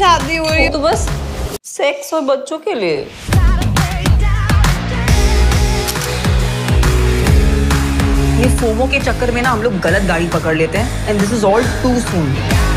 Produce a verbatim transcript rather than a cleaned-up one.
शादी हो रही है तो बस सेक्स और बच्चों के लिए। ये फोमो के चक्कर में ना हम लोग गलत गाड़ी पकड़ लेते हैं and this is all too soon.